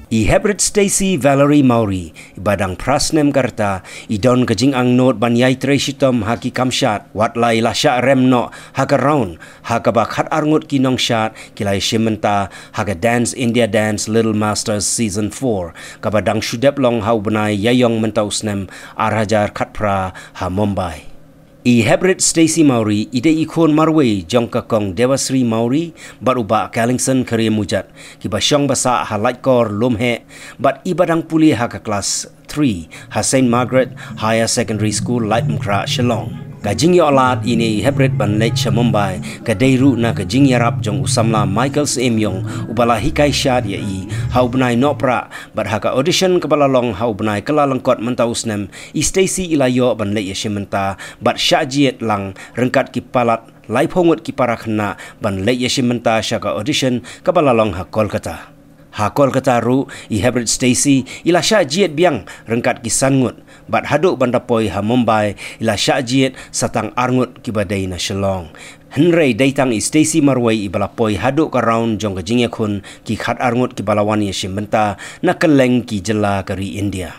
I Hebrid Stacy Valerie Mauri, ibadang prasnem karta, idon kajing ang not banyai treshitom haki kamshat, wat lai lasya remno, haka round, haka bakhat arngut kinong shat, kilai shimenta, haka Dance India Dance Little Masters Season 4, kabadang shudep long hau benai yayong mentausnem, arhajar katpra ha Mumbai. I Hebrid Stacy Mauri ide ikon marway jongka kong Dewasri Mauri baruba Kalingson Korea Mujat kiba syong basa halait kor lumhe bat ibadang puli haka kelas 3 ha St. Margaret Higher Secondary School Laitmkra Shillong. Kajing yolat ini Hebrid ban lech Mumbai kadeiru na kajing yarap jong usamla Michael Semyong ubala hikai syad ya i hau benai nopra bat haka audition kebalalong hau benai kelalengkot mentausnem i Stacy ilayo ban lech yashimenta bat syajiet lang rengkat kipalat lai pongut kiparakna ban lech yashimenta syaka audition kebalalong ha Kolkata. Ha Kolkata ru i Hebrid Stacy ila syajiet biang rengkat kisangut bat haduk bandapoi ha Mumbai ila syajiet satang arngut kibadai na Shillong. Henrei daitang i Stacy Marwai i balapoi haduk ka round jong kajingya kun ki khat arngut ki balawan ya shimbenta na keleng ki jela kari India.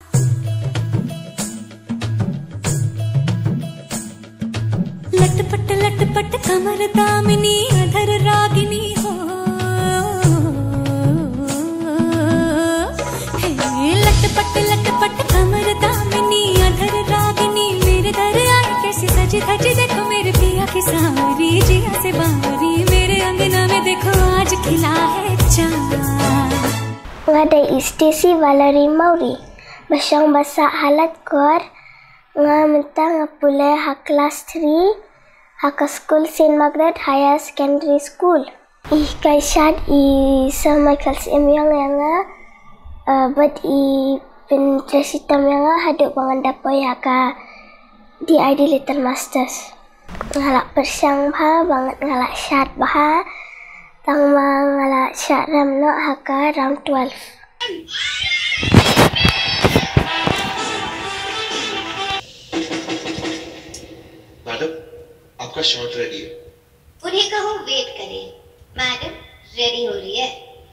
लटपट कमर दामिनी अधर रागिनी हो लटपट कमर दामिनी अधर रागिनी मेरे दर आए कैसी सजी धजी देखो मेरे पिया की सारी जिया से बारी मेरे अंगना में देखो आज खिला है चांद. Ngadai Stacy Valerie Mauri basyang basa halat kor nga mentang ngapulai ha kelas 3 haka school St. Margaret Higher Secondary School. I kaisyad i Sir Michael Semyong yang but i pentresitam yang haduk pangandapoy haka DID Little Masters. Ngalak persyang bah banget ngalak syat bah tang ngalak syat ramno haka round 12. Madam आपका shot ready है. उन्हें कहो वेट करें. Madam ready हो रही है.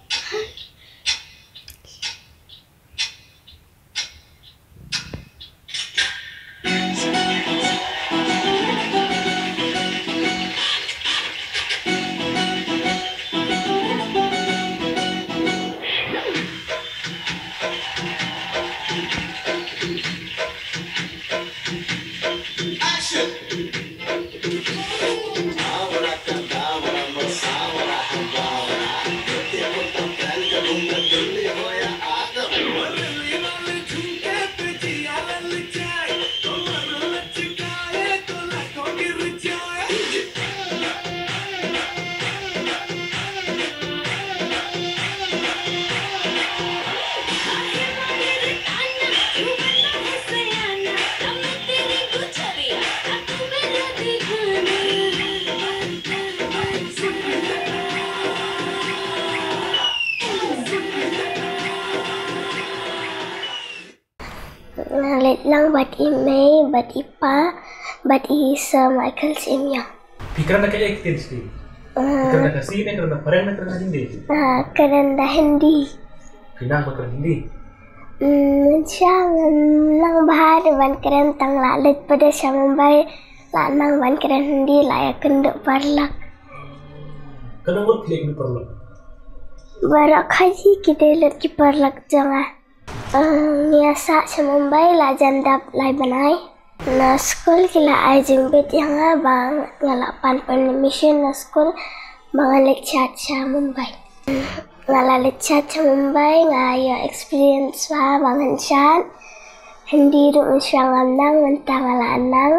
Ngalit lang bat i May, bat i Pa, bat i Sir Michael Semyong. Pikiran nak acting sih. Pikiran nak sini, pikiran nak pareng, pikiran nak hindi. Kerana hindi. Pinang pikiran hindi. Siang lang bahar ban keren tang lalit pada siang Mumbai lanang ban keren hindi layak kenduk parlak. Kenapa klik di parlak? Barak haji kita lihat ki parlak jangan. Niasa sa Mumbai la jandap lai banai. Na school kila ay jimbit yang bang ngalapan mission na school bang lechat sa Mumbai. Ngala lechat sa Mumbai ngaya experience ba bang hansyan. Hindi rin siya ngang mentang ngalanang.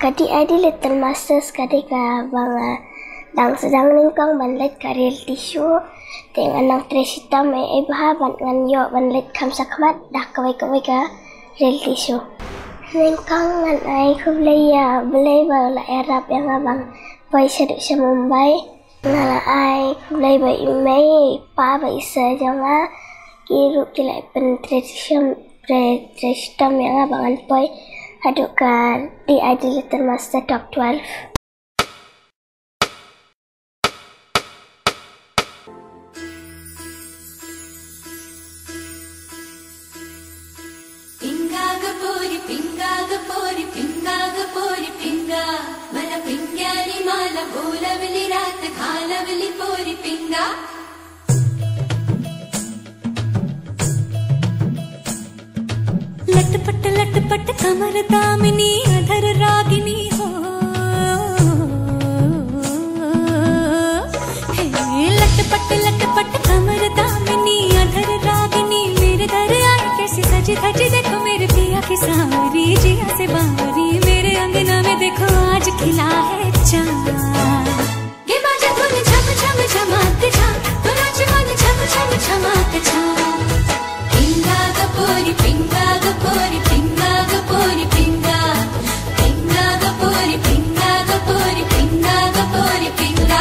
kadi adi Little Masters kadi ka bang dang sedang ningkang banlet ka reality show teng anang Tresita may ibaha ban nganyo banlet kamsa kamat dah kawai ka reality show ningkang ngan ay kublaya belay ba la Arab yang abang bai seduk sa Mumbai ngala ay kublay ba imay pa ba isa janga kiru kilai pen Tresita yang abang alpoy aduk ka di adi Little Master Top 12. लटपट कमर दामिनी अधर रागिनी हो लटपट कमर दामिनी अधर रागिनी मेरे दर आई कैसी सजी धजी देखो मेरे पिया की सारी जिया से बारी मेरे अंगना में देखो आज खिला है चांद ये बाजे धुन झम झम झमाक झम तो नाच मन झम झम झमाक झम पिंगा गपोरी पिंगा गपोरी पिंगा गपोरी पिंगा पिंगा गपोरी पिंगा गपोरी पिंगा गपोरी पिंगा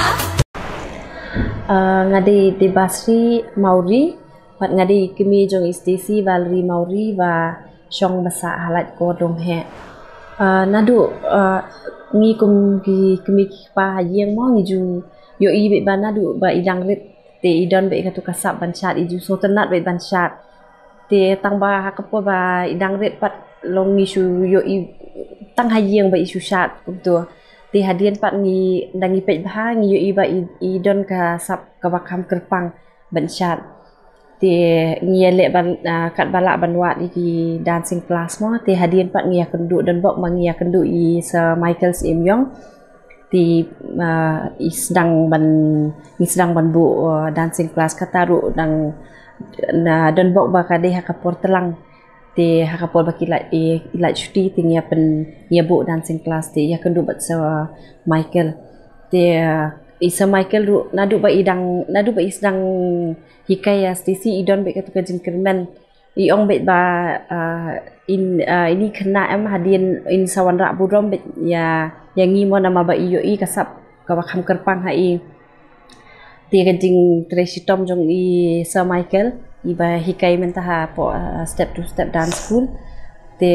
ngadi Debasri Mauri pat ngadi kimi jong Stacy Valerie Mauri và Shong Basa halat ko dong he nadu ngi kum ki kimi pa yeng mo ngi ju yo I be banadu ba idang rit te idon be katu kasap banchat iju so tenat be banchat te tang ba hakapo ba idang rit pat long ngi shu yo I tang hayeng ba isu shat tu ti hadian pat ngi dangi pej bah ngi yo I ba idon ka sap ka bakam kerpang banchat ti ngi le ban kat balak banwat di dancing class mo ti hadian pat ngi akendu dan bok mangi akendu I Sir Michael Im Yong ti sedang ban bu dancing class kataru dang dan bok ba kade hakapor telang ti hakapor baki ilat cuti ti ngia pen ngia bu dancing class ti ya kendu bat Sir Michael ti Sir Michael ru nadu ba sedang hikaya Stacy idon be katu kajin kermen iong be ba ini kena em hadian in sawan rak budrom be ya yang ngi mo nama ba iyo I kasap ka bakam kerpang hai ti kajing Treshitom jong I Sir Michael iba hikai mentaha po step to step dance school te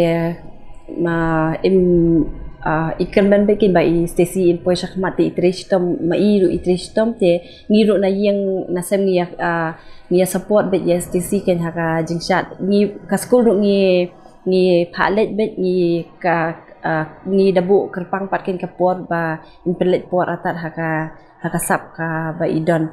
ikan ban bekin ba I Stacy in poy shakmati Treshitom ma iru Treshitom te ngiru na yang nasem ngia support bet ya Stacy ken haka jingshat ngi ka school ru ngi palet bet ngi ka ngi dabu kerpang pat ken kapor ba in pelet por atat haka sap ka ba idon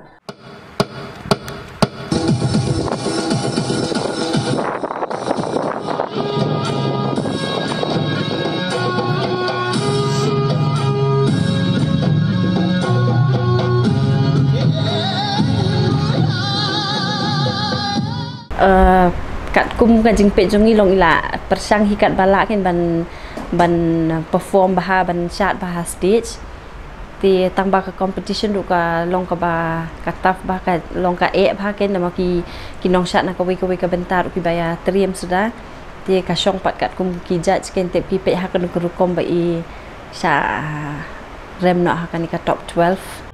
kat kum kajing pe jongi long ila persang hikat bala ken ban perform baha ban chat baha stage ti tambah ke competition du ka long ka ba kataf ba ka long ka ba ken nama ki nong chat na ka wi ka bentar ki baya triam sudah ti ka shong pat kat kum ki judge ken te pi pe ha ka ku kom ba I sha rem no ha ka ni ka top 12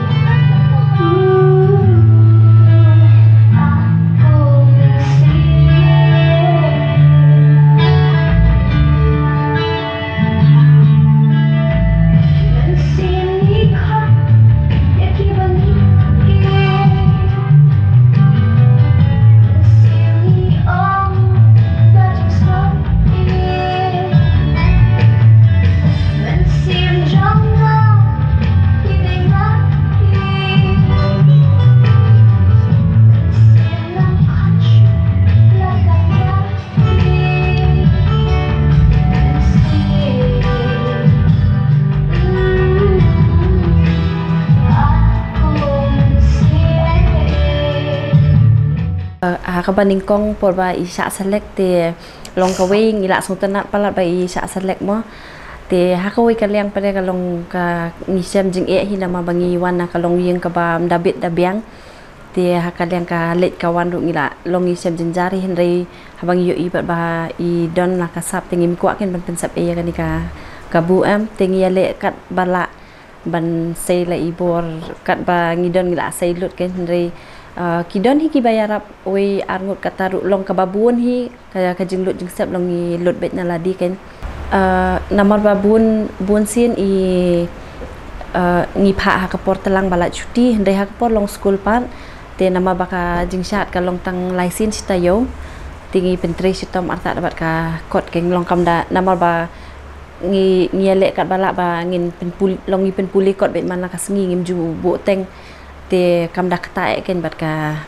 kabaning kong por ba isya select te long kawing ila sultanat palat ba isya select mo te hakawai kaliang pada kalong ka ngisem jing hi nama bangi wan na kalong yeng ka ba dabit dabiang te hakaliang ka let kawan ru ngila long ngisem jing jari henry habang yo ibat ba I don la kasap te ngim kwa ken ban pensap e kan ka bu am te ngi le kat bala ban sei la ibor kat ba ngidon ngila sei lut ken henry kidon hi ki bayarap oi arngut kataru long kababun hi kaya kajing lut jing sep long ngi lut bet na ladi ken namar babun bun sin I ngi pha ha kapor telang bala cuti ndai ha kapor long school pan te nama baka jing shat ka long tang laisin sitayo tingi pentre sitom arta dapat ka kot keng long kamda namar ba ngi le kat bala ba ngin penpul long ngi penpuli kot bet man la ka sngi ngim ju bo teng te kam dak tae ken bat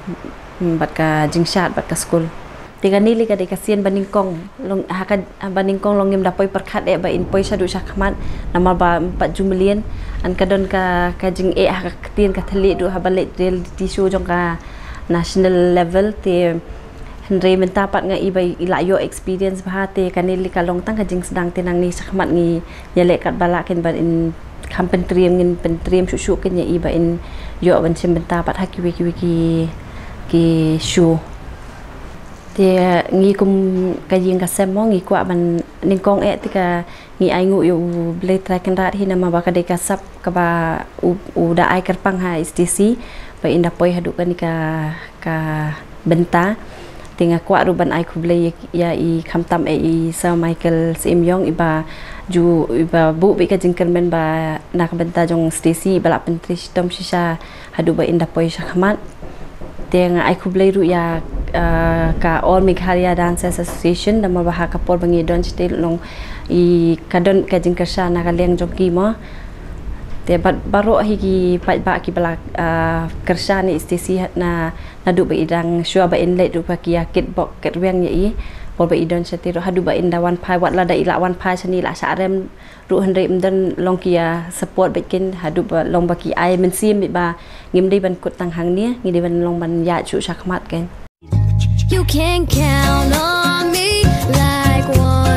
ka jingshat bat ka school te ganili ka de kasien baningkong long haka baningkong long ngim dapoi perkhat e ba in poi sadu syakmat nama ba 4 million an kadon ka jing haka tin ka thali du habale reality show jong ka national level te henry menta pat nga ibai ilayo experience ba te kanili ka long tang ka jing sedang tinang ni syakmat ngi yale kat bala ken ban in kampen triam ngin pentriam susu ken ya iba in yo ban sim benta pat haki wiki ki show te ngi kum kajing ka semo ngi kwa ban ningkong e tika ngi ai ngu yo ble tracken rat hi nama ba ka de kasap ka ba u da ai kerpang ha STC ba inda poi hadu kan ka benta tinga kwa ruban ai kuble ya I kamtam e Sir Michael Simyong iba ju iba bu bi ka jingkan men ba nak benta jong Stacy bala pentri tom shisha hadu ba inda poi syakmat tenga ai kuble ru ya ka All Meghalaya Dancers Association nama ba ha kapor bangi don stil long I kadon ka jingkasha na ka leng jong ki mo te baro hi ki ba ki bala kersha ni Stacy na nadu ba idang shua ba in let ru pa ki yakit bok ket weng ye bol ba idon seti ru hadu ba inda wan pai wat la da ila wan pai chani la sa rem ru henry mden long ki support bekin hadu ba long ba ki ai men sim ba ngim dei ban kut tang hang ni ngi dei ban long ban ya chu syakmat ken You can count on me like one